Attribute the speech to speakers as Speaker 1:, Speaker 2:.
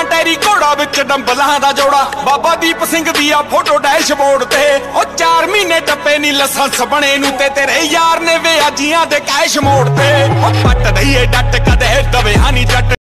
Speaker 1: ਬਿਨਾ ਟੈਰੀ ਘੋੜਾ ਵਿੱਚ ਡੰਬਲਾਂ ਦਾ ਜੋੜਾ। ਬਾਬਾ ਦੀਪ ਸਿੰਘ ਦੀ ਆ ਫੋਟੋ ਡੈਸ਼ਬੋਰਡ ਤੇ, ਉਹ 4 ਮਹੀਨੇ ਟੱਪੇ ਨੀ ਲਾਇਸੈਂਸ ਬਣੇ ਨੂੰ ਤੇ ਤੇਰੇ ਯਾਰ ਨੇ ਵਿਆਜੀਆਂ ਦੇ ਕੈਸ਼ ਮੋੜ ਤੇ। ਉਹ ਪੱਟ ਦਈਏ ਡੱਟ ਕਦੇ ਦਵੇ ਹਾਨੀ ਜੱਟ।